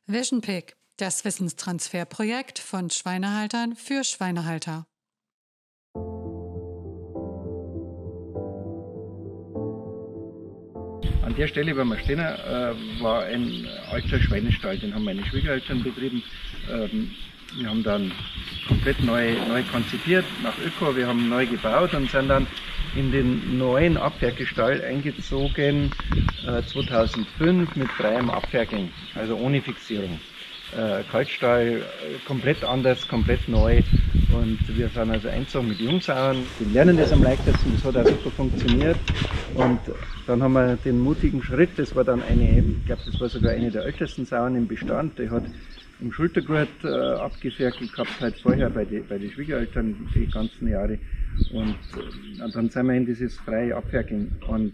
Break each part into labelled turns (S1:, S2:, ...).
S1: VisionPig, das Wissenstransferprojekt von Schweinehaltern für Schweinehalter.
S2: An der Stelle, wo wir stehen, war ein alter Schweinestall, den haben meine Schwiegereltern betrieben. Wir haben dann komplett neu konzipiert, nach Öko, wir haben neu gebaut und sind dann in den neuen Abferkelstall eingezogen 2005 mit freiem Abferkeln, also ohne Fixierung. Kaltstall komplett anders, komplett neu und wir sind also eingezogen mit Jungsauen. Die lernen das am leichtesten, das hat auch super funktioniert und dann haben wir den mutigen Schritt, das war dann ich glaube das war sogar eine der ältesten Sauen im Bestand, die hat im Schultergurt abgeferkelt gehabt, halt vorher bei den Schwiegereltern die ganzen Jahre und dann sind wir in dieses freie Abferkeln und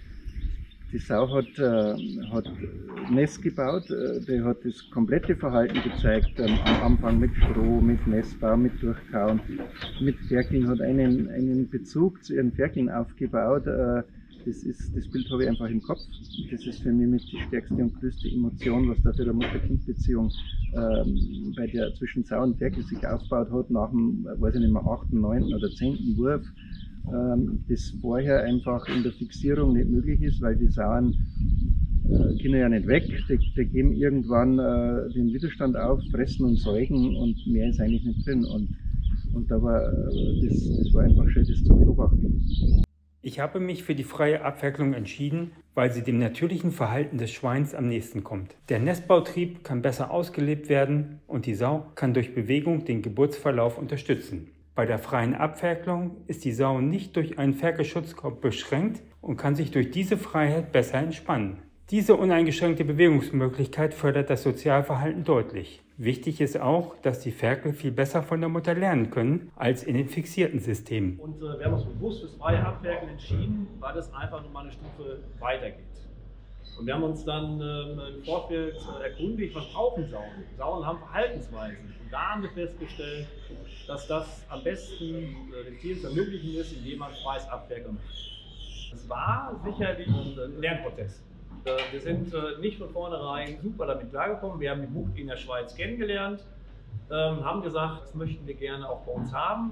S2: die Sau hat Nest gebaut, die hat das komplette Verhalten gezeigt, am Anfang mit Stroh, mit Nestbau, mit Durchkauen, mit Ferkeln, hat einen Bezug zu ihren Ferkeln aufgebaut. Das Bild habe ich einfach im Kopf. Das ist für mich mit die stärkste und größte Emotion, was da für eine Mutter-Kind-Beziehung bei der zwischen Sau und Ferkel sich aufgebaut hat, nach dem, weiß ich nicht mehr, 8., 9. oder 10. Wurf. Das vorher einfach in der Fixierung nicht möglich ist, weil die Sauen können ja nicht weg, die geben irgendwann den Widerstand auf, fressen und säugen und mehr ist eigentlich nicht drin. Und da war das war einfach schön, das zu beobachten.
S3: Ich habe mich für die freie Abferkelung entschieden, weil sie dem natürlichen Verhalten des Schweins am nächsten kommt. Der Nestbautrieb kann besser ausgelebt werden und die Sau kann durch Bewegung den Geburtsverlauf unterstützen. Bei der freien Abferkelung ist die Sau nicht durch einen Ferkelschutzkorb beschränkt und kann sich durch diese Freiheit besser entspannen. Diese uneingeschränkte Bewegungsmöglichkeit fördert das Sozialverhalten deutlich. Wichtig ist auch, dass die Ferkel viel besser von der Mutter lernen können als in den fixierten Systemen.
S4: Und wir haben uns bewusst fürs freie Abferkeln entschieden, weil das einfach nochmal eine Stufe weitergeht. Und wir haben uns dann im Vorfeld erkundigt, was brauchen Sauen? Sauen haben Verhaltensweisen. Und da haben wir festgestellt, dass das am besten den Tieren zu ermöglichen ist, indem man freies Abferkeln macht. Es war sicherlich ein Lernprozess. Wir sind nicht von vornherein super damit klargekommen. Wir haben die Bucht in der Schweiz kennengelernt, haben gesagt, das möchten wir gerne auch bei uns haben.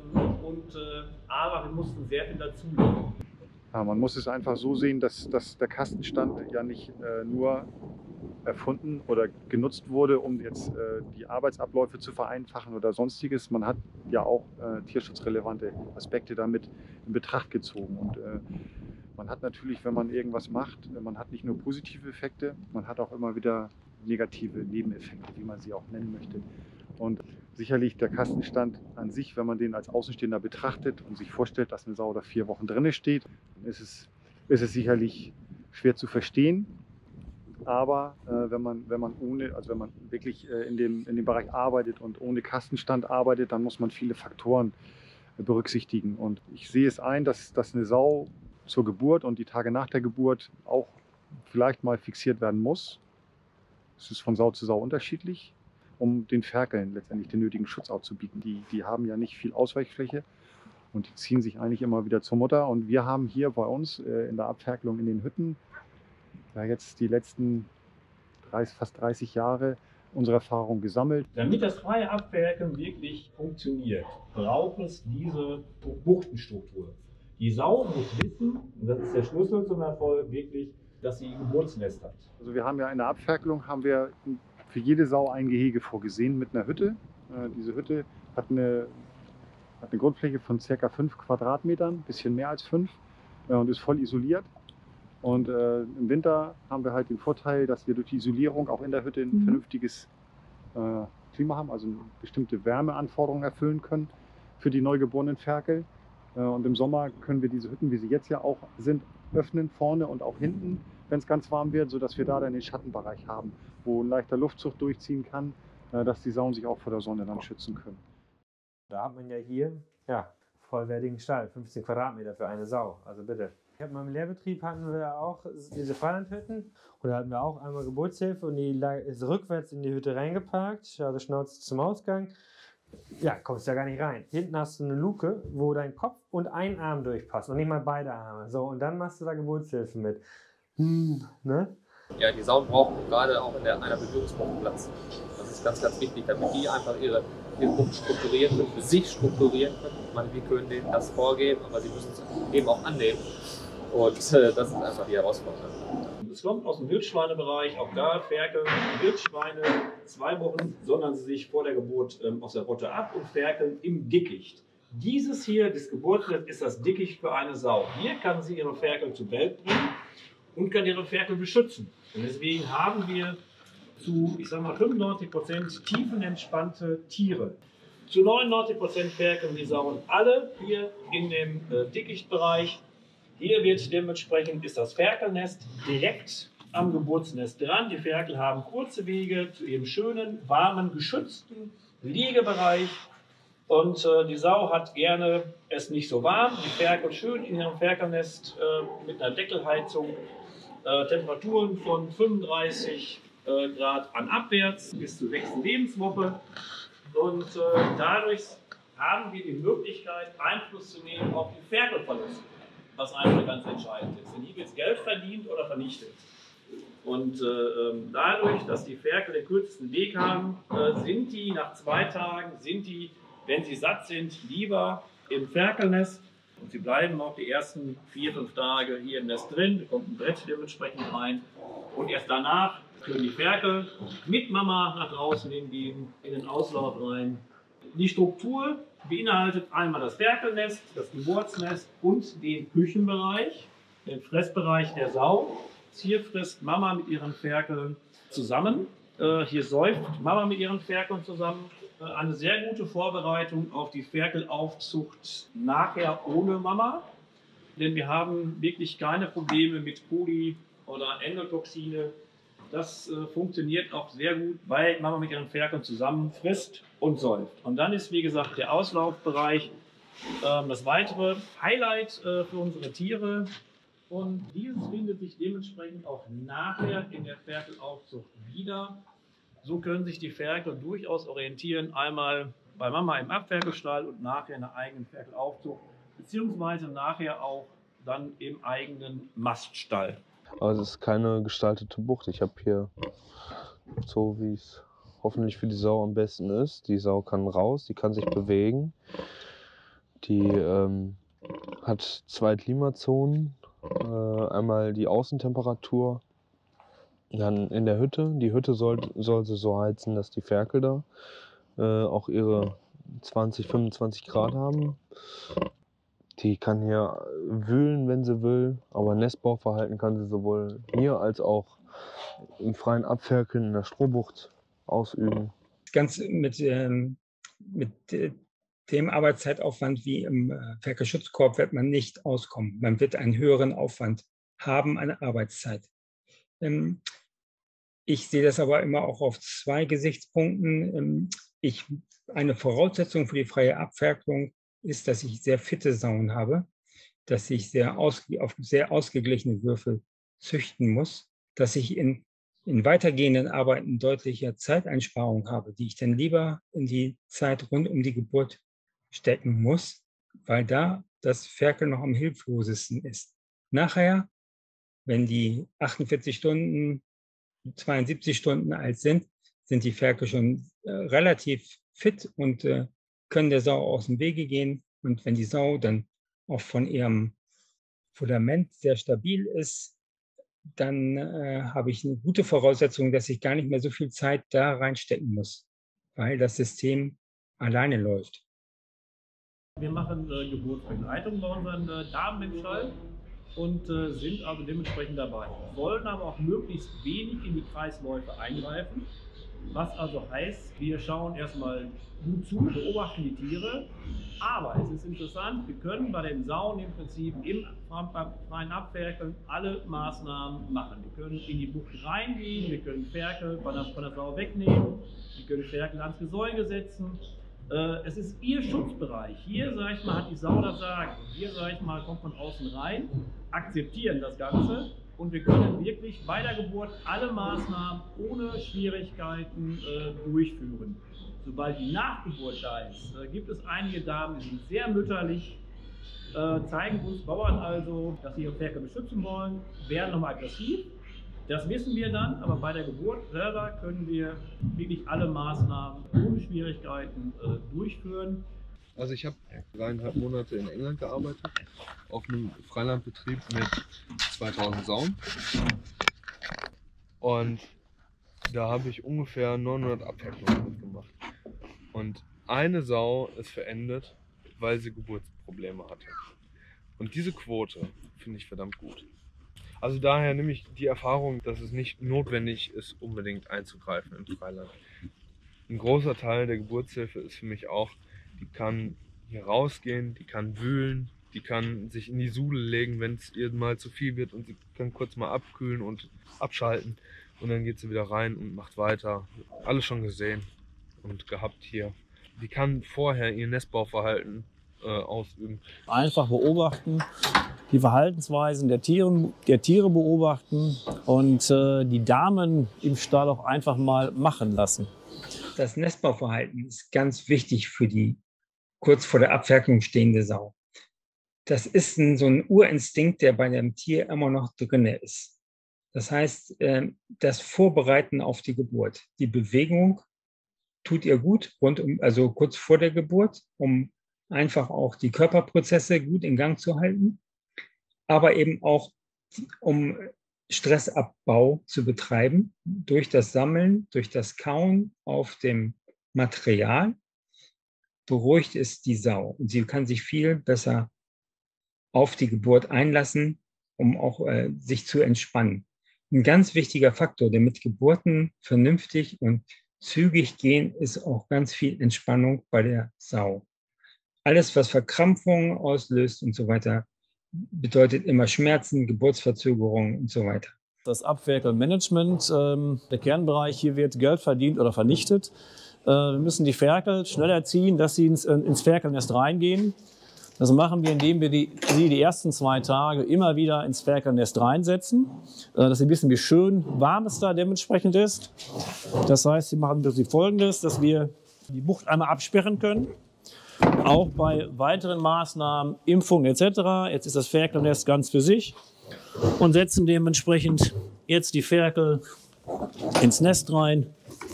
S4: Aber wir mussten sehr viel dazu lernen.
S5: Ja, man muss es einfach so sehen, dass der Kastenstand ja nicht nur erfunden oder genutzt wurde, um jetzt die Arbeitsabläufe zu vereinfachen oder sonstiges. Man hat ja auch tierschutzrelevante Aspekte damit in Betracht gezogen. Und man hat natürlich, wenn man irgendwas macht, man hat nicht nur positive Effekte, man hat auch immer wieder negative Nebeneffekte, wie man sie auch nennen möchte. Und sicherlich der Kastenstand an sich, wenn man den als Außenstehender betrachtet und sich vorstellt, dass eine Sau da 4 Wochen drin steht, ist es sicherlich schwer zu verstehen. Aber wenn man wirklich in dem Bereich arbeitet und ohne Kastenstand arbeitet, dann muss man viele Faktoren berücksichtigen. Und ich sehe es ein, dass eine Sau zur Geburt und die Tage nach der Geburt auch vielleicht mal fixiert werden muss. Es ist von Sau zu Sau unterschiedlich, um den Ferkeln letztendlich den nötigen Schutz auch zu bieten. Die haben ja nicht viel Ausweichfläche und die ziehen sich eigentlich immer wieder zur Mutter. Und wir haben hier bei uns in der Abferkelung in den Hütten ja jetzt die letzten fast 30 Jahre unsere Erfahrung gesammelt.
S4: Damit das freie Abferkeln wirklich funktioniert, braucht es diese Buchtenstruktur. Die Sau muss wissen, und das ist der Schlüssel zum Erfolg, wirklich, dass sie ein Geburtsnest hat.
S5: Also wir haben ja in der Abferkelung für jede Sau ein Gehege vorgesehen mit einer Hütte. Diese Hütte hat eine Grundfläche von ca. 5 Quadratmetern, ein bisschen mehr als 5 und ist voll isoliert. Und im Winter haben wir halt den Vorteil, dass wir durch die Isolierung auch in der Hütte ein vernünftiges Klima haben, also bestimmte Wärmeanforderungen erfüllen können für die neugeborenen Ferkel. Und im Sommer können wir diese Hütten, wie sie jetzt ja auch sind, öffnen, vorne und auch hinten, wenn es ganz warm wird, sodass wir da dann den Schattenbereich haben, wo ein leichter Luftzug durchziehen kann, dass die Sauen sich auch vor der Sonne dann schützen können.
S6: Da hat man ja hier vollwertigen Stall, 15 Quadratmeter für eine Sau, also bitte. In meinem Lehrbetrieb hatten wir auch diese Freilandhütten und da hatten wir auch einmal Geburtshilfe und die ist rückwärts in die Hütte reingeparkt, also Schnauze zum Ausgang. Ja, kommst ja gar nicht rein. Hinten hast du eine Luke, wo dein Kopf und ein Arm durchpassen und nicht mal beide Arme. So, und dann machst du da Geburtshilfe mit. Ne?
S7: Ja, die Sauen brauchen gerade auch in einer Bewegungswoche Platz. Das ist ganz, ganz wichtig, damit die einfach ihre Gruppen strukturieren können, für sich strukturieren können. Ich meine, wir können denen das vorgeben, aber sie müssen es eben auch annehmen. Und das ist einfach die Herausforderung.
S4: Es kommt aus dem Wildschweinebereich, auch da ferkeln Wildschweine 2 Wochen, sondern sie sich vor der Geburt aus der Rotte ab und ferkeln im Dickicht. Dieses hier, das Geburtsnest, ist das Dickicht für eine Sau. Hier kann sie ihre Ferkel zur Welt bringen und kann ihre Ferkel beschützen. Und deswegen haben wir zu, ich sag mal, 95% tiefenentspannte Tiere. Zu 99% ferkeln die Sauen alle hier in dem Dickichtbereich. Hier wird dementsprechend ist das Ferkelnest direkt am Geburtsnest dran. Die Ferkel haben kurze Wege zu ihrem schönen, warmen, geschützten Liegebereich. Und die Sau hat gerne es nicht so warm. Die Ferkel schön in ihrem Ferkelnest mit einer Deckelheizung. Temperaturen von 35 Grad an abwärts bis zur 6. Lebenswoche. Und dadurch haben wir die Möglichkeit, Einfluss zu nehmen auf die Ferkelverluste, was einfach ganz entscheidend ist. Denn hier wird Geld verdient oder vernichtet. Und dadurch, dass die Ferkel den kürzesten Weg haben, sind die nach 2 Tagen, wenn sie satt sind, lieber im Ferkelnest. Und sie bleiben auch die ersten 4, 5 Tage hier im Nest drin. Da kommt ein Brett dementsprechend rein. Und erst danach können die Ferkel mit Mama nach draußen hingehen, in den Auslauf rein. Die Struktur beinhaltet einmal das Ferkelnest, das Geburtsnest und den Küchenbereich, den Fressbereich der Sau. Hier frisst Mama mit ihren Ferkeln zusammen. Hier säuft Mama mit ihren Ferkeln zusammen. Eine sehr gute Vorbereitung auf die Ferkelaufzucht nachher ohne Mama. Denn wir haben wirklich keine Probleme mit Coli oder Endotoxine. Das funktioniert auch sehr gut, weil Mama mit ihren Ferkeln zusammen frisst und säuft. Und dann ist, wie gesagt, der Auslaufbereich das weitere Highlight für unsere Tiere. Und dieses findet sich dementsprechend auch nachher in der Ferkelaufzucht wieder. So können sich die Ferkel durchaus orientieren, einmal bei Mama im Abferkelstall und nachher in der eigenen Ferkelaufzucht, beziehungsweise nachher auch dann im eigenen Maststall.
S8: Aber es ist keine gestaltete Bucht. Ich habe hier so, wie es hoffentlich für die Sau am besten ist. Die Sau kann raus, die kann sich bewegen. Die hat 2 Klimazonen. Einmal die Außentemperatur, dann in der Hütte. Die Hütte soll sie so heizen, dass die Ferkel da auch ihre 20, 25 Grad haben. Die kann hier wühlen, wenn sie will, aber Nestbauverhalten kann sie sowohl hier als auch im freien Abferkeln in der Strohbucht ausüben.
S9: Ganz mit dem Arbeitszeitaufwand wie im Ferkelschutzkorb wird man nicht auskommen. Man wird einen höheren Aufwand haben an Arbeitszeit. Ich sehe das aber immer auch auf 2 Gesichtspunkten. Eine Voraussetzung für die freie Abferkelung ist, dass ich sehr fitte Sauen habe, dass ich auf sehr ausgeglichene Würfel züchten muss, dass ich in weitergehenden Arbeiten deutliche Zeiteinsparung habe, die ich dann lieber in die Zeit rund um die Geburt stecken muss, weil da das Ferkel noch am hilflosesten ist. Nachher, wenn die 48 Stunden, 72 Stunden alt sind, sind die Ferkel schon relativ fit und können der Sau aus dem Wege gehen. Und wenn die Sau dann auch von ihrem Fundament sehr stabil ist, dann habe ich eine gute Voraussetzung, dass ich gar nicht mehr so viel Zeit da reinstecken muss, weil das System alleine läuft.
S4: Wir machen Geburtsbegleitung bei unseren Damen im Stall und sind also dementsprechend dabei. Wollen aber auch möglichst wenig in die Kreisläufe eingreifen. Was also heißt, wir schauen erstmal gut zu, beobachten die Tiere. Aber es ist interessant, wir können bei den Sauen im Prinzip im freien Abferkeln alle Maßnahmen machen. Wir können in die Bucht reingehen, wir können Ferkel von der Sau wegnehmen, wir können Ferkel ans Gesäuge setzen. Es ist ihr Schutzbereich. Hier, sag ich mal, hat die Sau das Sagen. Hier, sag ich mal, kommt von außen rein, akzeptieren das Ganze und wir können wirklich bei der Geburt alle Maßnahmen ohne Schwierigkeiten durchführen. Sobald die Nachgeburt da ist, gibt es einige Damen, die sind sehr mütterlich, zeigen uns Bauern also, dass sie ihre Ferkel beschützen wollen, werden nochmal aggressiv Das wissen wir dann, aber bei der Geburt selber können wir wirklich alle Maßnahmen ohne Schwierigkeiten durchführen.
S8: Also ich habe 3,5 Monate in England gearbeitet, auf einem Freilandbetrieb mit 2000 Sauen. Und da habe ich ungefähr 900 Abfertigungen mitgemacht. Und eine Sau ist verendet, weil sie Geburtsprobleme hatte. Und diese Quote finde ich verdammt gut. Also daher nehme ich die Erfahrung, dass es nicht notwendig ist, unbedingt einzugreifen im Freiland. Ein großer Teil der Geburtshilfe ist für mich auch, die kann hier rausgehen, die kann wühlen, die kann sich in die Sudel legen, wenn es ihr mal zu viel wird, und sie kann kurz mal abkühlen und abschalten und dann geht sie wieder rein und macht weiter. Alles schon gesehen und gehabt hier. Die kann vorher ihr Nestbauverhalten ausüben.
S10: Einfach beobachten, die Verhaltensweisen der Tiere beobachten und die Damen im Stall auch einfach mal machen lassen.
S9: Das Nestbauverhalten ist ganz wichtig für die kurz vor der Abfertigung stehende Sau. Das ist so ein Urinstinkt, der bei dem Tier immer noch drin ist. Das heißt, das Vorbereiten auf die Geburt, die Bewegung tut ihr gut, also kurz vor der Geburt, um einfach auch die Körperprozesse gut in Gang zu halten, aber eben auch, um Stressabbau zu betreiben, durch das Sammeln, durch das Kauen auf dem Material, beruhigt es die Sau. Und sie kann sich viel besser auf die Geburt einlassen, um auch sich zu entspannen. Ein ganz wichtiger Faktor, damit Geburten vernünftig und zügig gehen, ist auch ganz viel Entspannung bei der Sau. Alles, was Verkrampfungen auslöst und so weiter, bedeutet immer Schmerzen, Geburtsverzögerungen und so weiter.
S10: Das Abferkelmanagement, der Kernbereich, hier wird Geld verdient oder vernichtet. Wir müssen die Ferkel schnell erziehen, dass sie ins Ferkelnest reingehen. Das machen wir, indem wir sie die ersten 2 Tage immer wieder ins Ferkelnest reinsetzen, dass sie wissen, wie schön warm es da dementsprechend ist. Das heißt, sie machen Folgendes, dass wir die Bucht einmal absperren können. Auch bei weiteren Maßnahmen, Impfung etc. Jetzt ist das Ferkelnest ganz für sich und setzen dementsprechend jetzt die Ferkel ins Nest rein.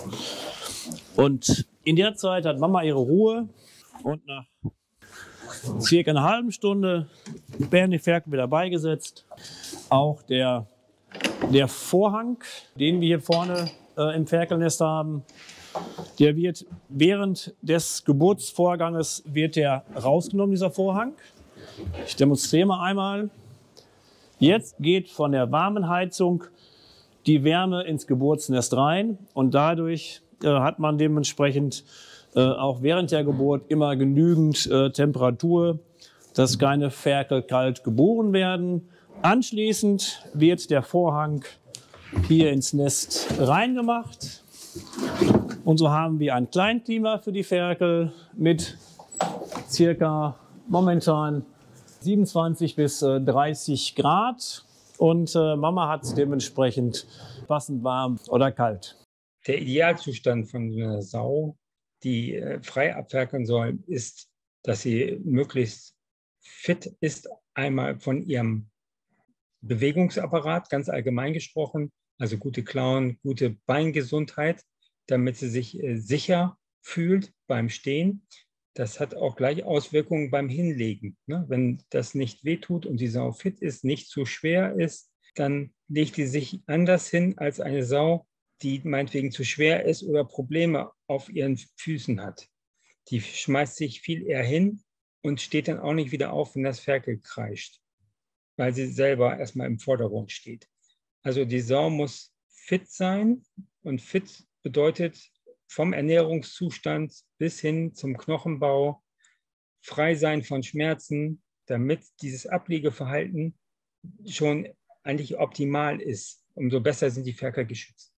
S10: Und in der Zeit hat Mama ihre Ruhe und nach circa einer halben Stunde werden die Ferkel wieder beigesetzt. Auch der Vorhang, den wir hier vorne im Ferkelnest haben, der wird während des Geburtsvorganges rausgenommen, dieser Vorhang. Ich demonstriere mal einmal. Jetzt geht von der warmen Heizung die Wärme ins Geburtsnest rein und dadurch hat man dementsprechend auch während der Geburt immer genügend Temperatur, dass keine Ferkel kalt geboren werden. Anschließend wird der Vorhang hier ins Nest reingemacht. Und so haben wir ein Kleinklima für die Ferkel mit circa momentan 27 bis 30 Grad. Und Mama hat dementsprechend passend warm oder kalt.
S9: Der Idealzustand von einer Sau, die frei abferkeln soll, ist, dass sie möglichst fit ist, einmal von ihrem Bewegungsapparat, ganz allgemein gesprochen, also gute Klauen, gute Beingesundheit, damit sie sich sicher fühlt beim Stehen. Das hat auch gleich Auswirkungen beim Hinlegen. Ne? Wenn das nicht wehtut und die Sau fit ist, nicht zu schwer ist, dann legt die sich anders hin als eine Sau, die meinetwegen zu schwer ist oder Probleme auf ihren Füßen hat. Die schmeißt sich viel eher hin und steht dann auch nicht wieder auf, wenn das Ferkel kreischt, weil sie selber erstmal im Vordergrund steht. Also die Sau muss fit sein und fit bedeutet vom Ernährungszustand bis hin zum Knochenbau frei sein von Schmerzen, damit dieses Abliegeverhalten schon eigentlich optimal ist. Umso besser sind die Ferkel geschützt.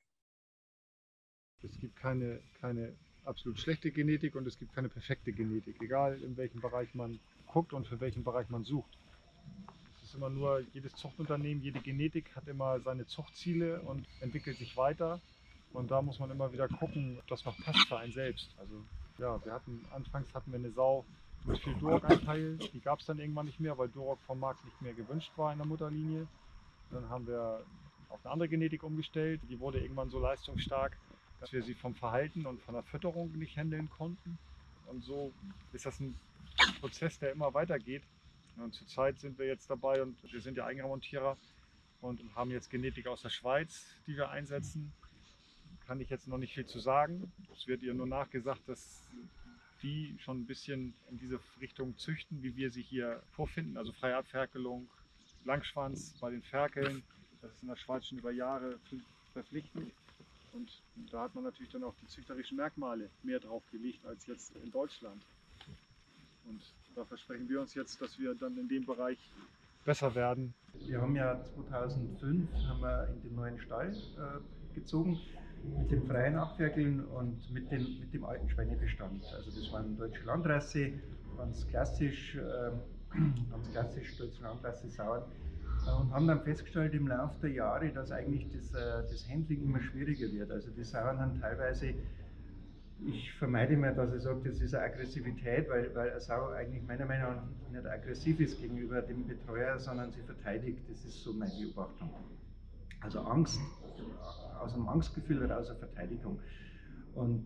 S5: Es gibt keine absolut schlechte Genetik und es gibt keine perfekte Genetik, egal in welchem Bereich man guckt und für welchen Bereich man sucht. Es ist immer nur, jedes Zuchtunternehmen, jede Genetik hat immer seine Zuchtziele und entwickelt sich weiter. Und da muss man immer wieder gucken, ob das noch passt für einen selbst. Also ja, anfangs hatten wir eine Sau mit viel Duroc-Anteil, die gab es dann irgendwann nicht mehr, weil Duroc vom Markt nicht mehr gewünscht war in der Mutterlinie. Dann haben wir auf eine andere Genetik umgestellt. Die wurde irgendwann so leistungsstark, dass wir sie vom Verhalten und von der Fütterung nicht handeln konnten. Und so ist das ein Prozess, der immer weitergeht. Und zurzeit sind wir jetzt dabei und wir sind ja Eigenremontierer und haben jetzt Genetik aus der Schweiz, die wir einsetzen. Kann ich jetzt noch nicht viel zu sagen. Es wird ihr nur nachgesagt, dass die schon ein bisschen in diese Richtung züchten, wie wir sie hier vorfinden. Also freie Abferkelung, Langschwanz bei den Ferkeln. Das ist in der Schweiz schon über Jahre verpflichtend. Und da hat man natürlich dann auch die züchterischen Merkmale mehr drauf gelegt als jetzt in Deutschland. Und da versprechen wir uns jetzt, dass wir dann in dem Bereich besser werden.
S11: Wir haben ja 2005 in den neuen Stall gezogen mit dem freien Abferkeln und mit dem alten Schweinebestand. Also das waren deutsche Landrasse, ganz klassisch deutsche Landrasse Sauern. Und haben dann festgestellt im Laufe der Jahre, dass eigentlich das Handling immer schwieriger wird. Also die Sauern haben teilweise, ich vermeide immer, dass ich sage, das ist eine Aggressivität, weil eine Sau eigentlich meiner Meinung nach nicht aggressiv ist gegenüber dem Betreuer, sondern sie verteidigt. Das ist so meine Beobachtung. Also Angst, aus einem Angstgefühl heraus eine Verteidigung. Und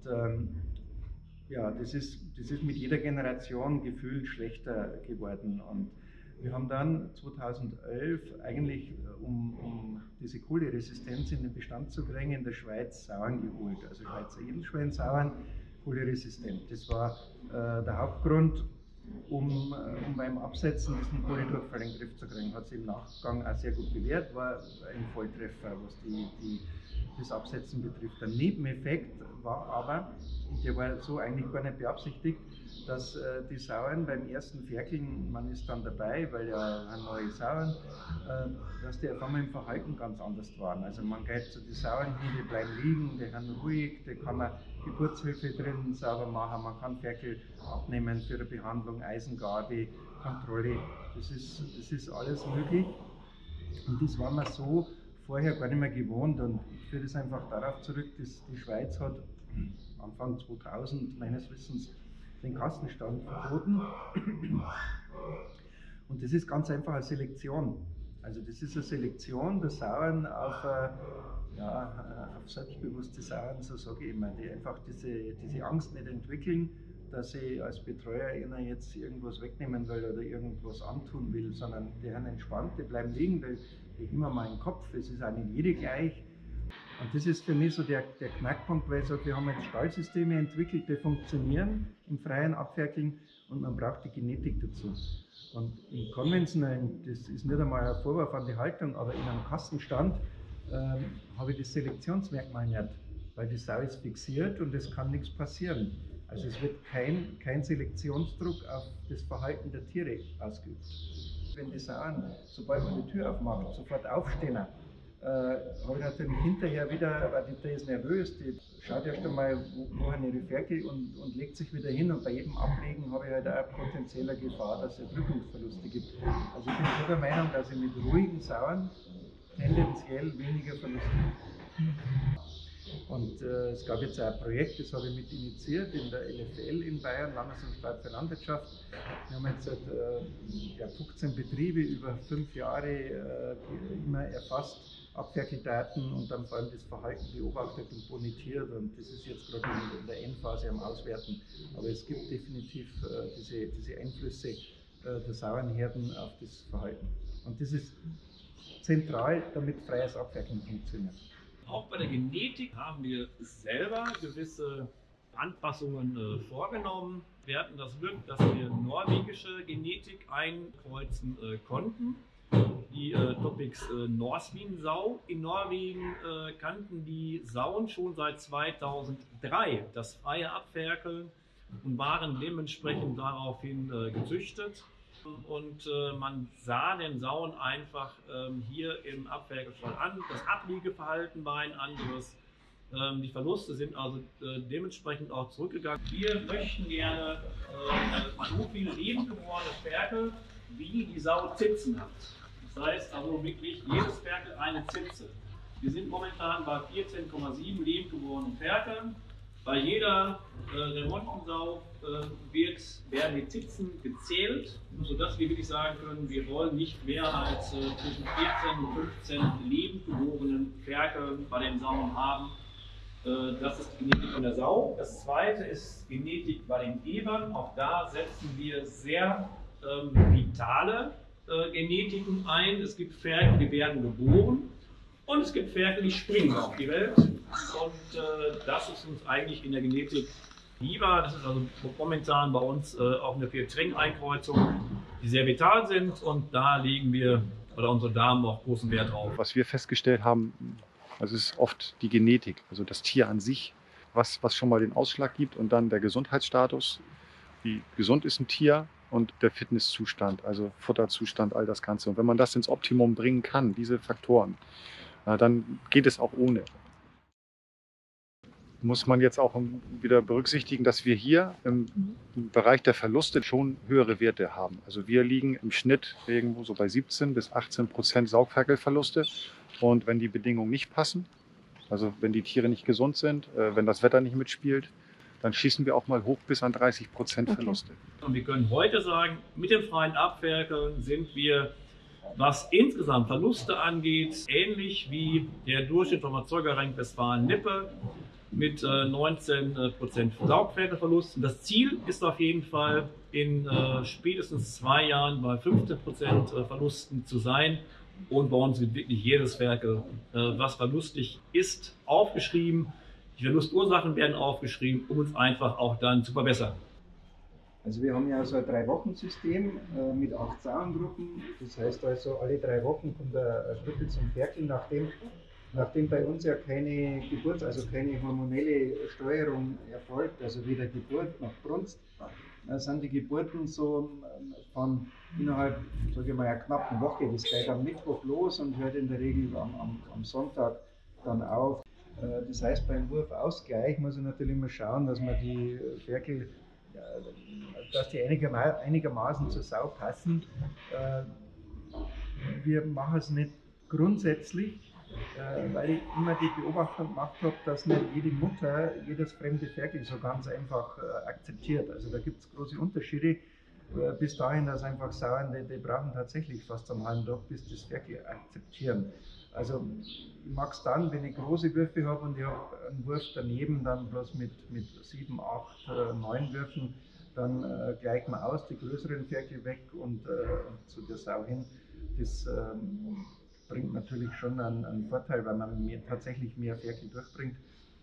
S11: ja, das ist mit jeder Generation gefühlt schlechter geworden. Und wir haben dann 2011 eigentlich, um diese Kohleresistenz in den Bestand zu bringen, in der Schweiz Sauern geholt. Also Schweizer Edelschweinsauern, kohleresistent. Das war der Hauptgrund, um beim Absetzen diesen Kohledurchfall in den Griff zu kriegen. Hat sich im Nachgang auch sehr gut bewährt, war ein Volltreffer, was das Absetzen betrifft. Der Nebeneffekt war aber, der war so eigentlich gar nicht beabsichtigt, dass die Sauern beim ersten Ferkeln, man ist dann dabei, weil ja neue Sauern, dass die auf einmal im Verhalten ganz anders waren. Also man geht zu den Sauern hin, die bleiben liegen, die sind ruhig, da kann man Geburtshilfe drin sauber machen, man kann Ferkel abnehmen für eine Behandlung, Eisengabe, Kontrolle, das ist alles möglich. Und das war man so vorher gar nicht mehr gewohnt und ich führe das einfach darauf zurück, dass die Schweiz hat Anfang 2000 meines Wissens den Kastenstand verboten. Und das ist ganz einfach eine Selektion. Also das ist eine Selektion der Sauern auf selbstbewusste Sauern, so sage ich immer, die einfach diese Angst nicht entwickeln, dass ich als Betreuer ihnen jetzt irgendwas wegnehmen will oder irgendwas antun will, sondern die sind entspannt, die bleiben liegen, die immer mal im Kopf, es ist auch nicht jede gleich. Und das ist für mich so der Knackpunkt, weil ich sage, wir haben jetzt Stallsysteme entwickelt, die funktionieren im freien Abferkeln und man braucht die Genetik dazu. Und im konventionellen, das ist nicht einmal ein Vorwurf an die Haltung, aber in einem Kastenstand habe ich das Selektionsmerkmal nicht, weil die Sau ist fixiert und es kann nichts passieren. Also es wird kein Selektionsdruck auf das Verhalten der Tiere ausgeübt. Wenn die Sauern, sobald man die Tür aufmacht, sofort aufstehen, habe ich natürlich hinterher wieder, weil die ist nervös, die schaut erst einmal, wo haben ihre Ferkel und legt sich wieder hin und bei jedem Ablegen habe ich halt auch potenzielle Gefahr, dass es Drückungsverluste gibt. Also ich bin schon der Meinung, dass ich mit ruhigen Sauern tendenziell weniger Verluste habe. Und es gab jetzt auch ein Projekt, das habe ich mit initiiert in der LFL in Bayern, Landesanstalt für Landwirtschaft. Wir haben jetzt 15 Betriebe über 5 Jahre immer erfasst, Abferkeldaten und dann vor allem das Verhalten beobachtet und bonitiert. Und das ist jetzt gerade in der Endphase am Auswerten. Aber es gibt definitiv diese Einflüsse der Sauernherden auf das Verhalten. Und das ist zentral, damit freies Abferkeln funktioniert.
S4: Auch bei der Genetik haben wir selber gewisse Anpassungen vorgenommen. Wir hatten das Glück, dass wir norwegische Genetik einkreuzen konnten. Die Topics Norsvin-Sau. In Norwegen kannten die Sauen schon seit 2003 das freie Abferkeln und waren dementsprechend daraufhin gezüchtet. Und man sah den Sauen einfach hier im Abferkelstall an. Das Abliegeverhalten war ein anderes. Die Verluste sind also dementsprechend auch zurückgegangen. Wir möchten gerne so viel lebendgewordene Ferkel, wie die Sau Zitzen hat. Das heißt also wirklich jedes Ferkel eine Zitze. Wir sind momentan bei 14,7 lebendgewordenen Ferkeln. Bei jeder Remontensau werden die Zitzen gezählt, sodass wir wirklich sagen können, wir wollen nicht mehr als zwischen 14 und 15 lebend geborenen Ferkel bei den Sauen haben. Das ist die Genetik von der Sau. Das zweite ist Genetik bei den Ebern. Auch da setzen wir sehr vitale Genetiken ein. Es gibt Ferkel, die werden geboren und es gibt Ferkel, die springen auf die Welt. Und das ist uns eigentlich in der Genetik lieber. Das ist also momentan bei uns auch eine Viertring-Einkreuzung, die sehr vital sind und da legen wir oder unsere Damen auch großen Wert drauf.
S5: Was wir festgestellt haben, also es ist oft die Genetik, also das Tier an sich, was schon mal den Ausschlag gibt und dann der Gesundheitsstatus, wie gesund ist ein Tier und der Fitnesszustand, also Futterzustand, all das Ganze. Und wenn man das ins Optimum bringen kann, diese Faktoren, dann geht es auch ohne. Muss man jetzt auch wieder berücksichtigen, dass wir hier im Bereich der Verluste schon höhere Werte haben. Also wir liegen im Schnitt irgendwo so bei 17 bis 18% Saugferkelverluste. Und wenn die Bedingungen nicht passen, also wenn die Tiere nicht gesund sind, wenn das Wetter nicht mitspielt, dann schießen wir auch mal hoch bis an 30% Verluste.
S4: Und wir können heute sagen, mit den freien Abferkeln sind wir, was insgesamt Verluste angeht, ähnlich wie der Durchschnitt vom Erzeuger Rheinland-Westfalen-Lippe mit 19% Saugferkelverlust. Das Ziel ist auf jeden Fall, in spätestens 2 Jahren bei 15% Verlusten zu sein. Und bei uns wird wirklich jedes Ferkel, was verlustig ist, aufgeschrieben. Die Verlustursachen werden aufgeschrieben, um uns einfach auch dann zu verbessern.
S11: Also wir haben ja so ein 3-Wochen-System mit 8 Sauengruppen. Das heißt also, alle 3 Wochen kommt ein Stückel zum Ferkel, nachdem bei uns ja keine keine hormonelle Steuerung erfolgt, also weder Geburt noch Brunst, sind die Geburten so von innerhalb, sage ich mal, einer knappen Woche. Das geht am Mittwoch los und hört in der Regel am Sonntag dann auf. Das heißt, beim Wurfausgleich muss ich natürlich mal schauen, dass man die Ferkel, dass die einigermaßen zur Sau passen. Wir machen es nicht grundsätzlich, weil ich immer die Beobachtung gemacht habe, dass nicht jede Mutter jedes fremde Ferkel so ganz einfach akzeptiert. Also da gibt es große Unterschiede. Bis dahin, dass einfach Sauen, die brauchen tatsächlich fast einen halben Tag, bis das Ferkel akzeptieren. Also ich mag es dann, wenn ich große Würfe habe und ich habe einen Wurf daneben, dann bloß mit 7, 8, 9 Würfen, dann gleicht man aus, die größeren Ferkel weg und zu der Sau hin. Das bringt natürlich schon einen Vorteil, weil man tatsächlich mehr Ferkel durchbringt.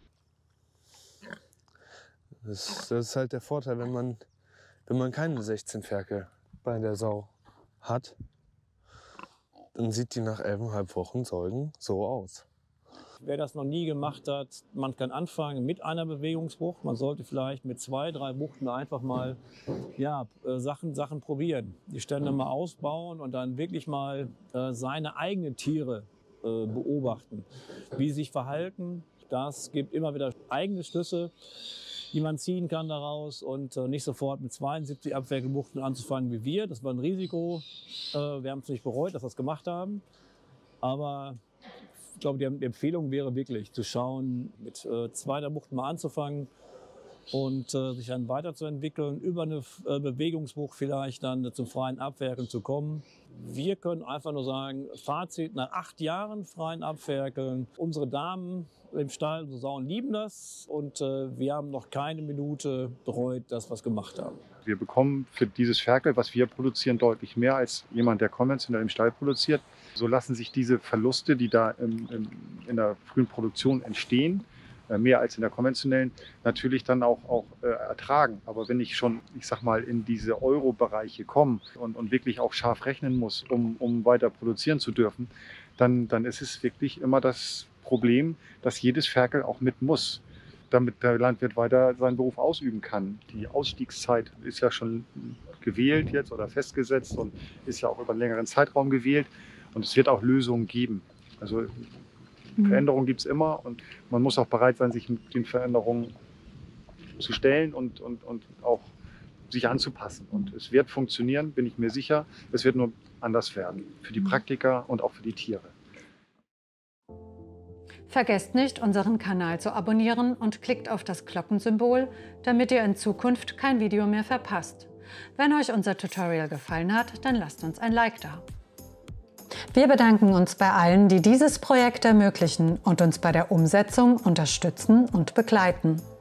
S8: Das ist halt der Vorteil, wenn man keine 16 Ferkel bei der Sau hat, dann sieht die nach 11,5 Wochen Säugen so aus.
S10: Wer das noch nie gemacht hat, man kann anfangen mit einer Bewegungsbucht. Man sollte vielleicht mit 2, 3 Buchten einfach mal Sachen probieren. Die Stände mal ausbauen und dann wirklich mal seine eigenen Tiere beobachten. Wie sie sich verhalten, das gibt immer wieder eigene Schlüsse, die man ziehen kann daraus und nicht sofort mit 72 Abferkelbuchten anzufangen wie wir. Das war ein Risiko. Wir haben es nicht bereut, dass wir es gemacht haben. Aber ich glaube, die Empfehlung wäre wirklich zu schauen, mit 2 Buchten mal anzufangen und sich dann weiterzuentwickeln, über eine Bewegungsbucht vielleicht dann zum freien Abferkeln zu kommen. Wir können einfach nur sagen, Fazit nach 8 Jahren freien Abferkeln. Unsere Damen im Stall, unsere Sauen lieben das und wir haben noch keine Minute bereut, dass wir es gemacht haben.
S5: Wir bekommen für dieses Ferkel, was wir produzieren, deutlich mehr als jemand, der konventionell im Stall produziert. So lassen sich diese Verluste, die da in der frühen Produktion entstehen, mehr als in der konventionellen, natürlich dann auch ertragen. Aber wenn ich schon, ich sag mal, in diese Euro-Bereiche komme und wirklich auch scharf rechnen muss, um weiter produzieren zu dürfen, dann ist es wirklich immer das Problem, dass jedes Ferkel auch mit muss, damit der Landwirt weiter seinen Beruf ausüben kann. Die Ausstiegszeit ist ja schon gewählt jetzt oder festgesetzt und ist ja auch über einen längeren Zeitraum gewählt. Und es wird auch Lösungen geben. Also Veränderungen gibt es immer und man muss auch bereit sein, sich mit den Veränderungen zu stellen und auch sich anzupassen. Und es wird funktionieren, bin ich mir sicher. Es wird nur anders werden für die Praktiker und auch für die Tiere.
S1: Vergesst nicht, unseren Kanal zu abonnieren und klickt auf das Glockensymbol, damit ihr in Zukunft kein Video mehr verpasst. Wenn euch unser Tutorial gefallen hat, dann lasst uns ein Like da. Wir bedanken uns bei allen, die dieses Projekt ermöglichen und uns bei der Umsetzung unterstützen und begleiten.